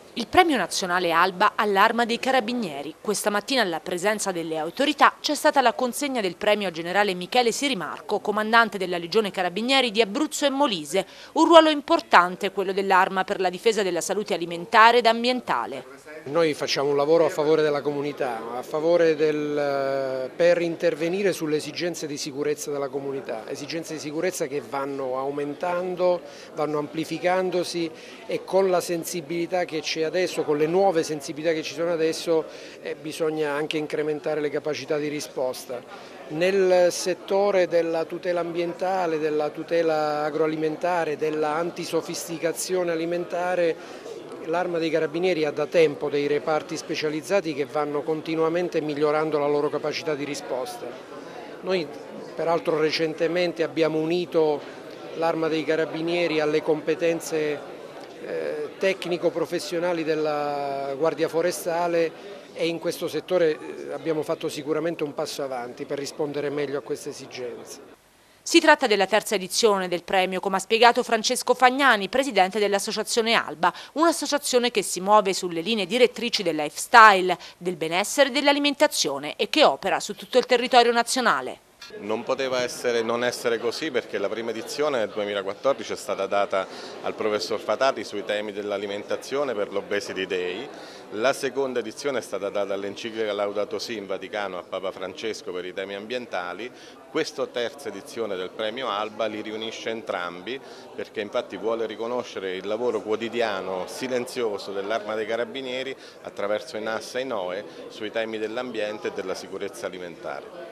Il premio nazionale Alba all'Arma dei Carabinieri. Questa mattina alla presenza delle autorità c'è stata la consegna del premio al generale Michele Sirimarco, comandante della Legione Carabinieri di Abruzzo e Molise. Un ruolo importante quello dell'Arma per la difesa della salute alimentare ed ambientale. Noi facciamo un lavoro a favore della comunità, per intervenire sulle esigenze di sicurezza della comunità, esigenze di sicurezza che vanno aumentando, vanno amplificandosi e con la sensibilità che c'è adesso, con le nuove sensibilità che ci sono adesso, bisogna anche incrementare le capacità di risposta. Nel settore della tutela ambientale, della tutela agroalimentare, della antisofisticazione alimentare, l'Arma dei Carabinieri ha da tempo dei reparti specializzati che vanno continuamente migliorando la loro capacità di risposta. Noi peraltro recentemente abbiamo unito l'Arma dei Carabinieri alle competenze tecnico-professionali della Guardia Forestale e in questo settore abbiamo fatto sicuramente un passo avanti per rispondere meglio a queste esigenze. Si tratta della terza edizione del premio, come ha spiegato Francesco Fagnani, presidente dell'associazione Alba, un'associazione che si muove sulle linee direttrici del lifestyle, del benessere e dell'alimentazione e che opera su tutto il territorio nazionale. Non poteva non essere così perché la prima edizione nel 2014 è stata data al professor Fatati sui temi dell'alimentazione per l'Obesity Day, la seconda edizione è stata data all'enciclica Laudato Si in Vaticano a Papa Francesco per i temi ambientali. Questa terza edizione del premio Alba li riunisce entrambi perché infatti vuole riconoscere il lavoro quotidiano silenzioso dell'Arma dei Carabinieri attraverso i NAS e i NOE sui temi dell'ambiente e della sicurezza alimentare.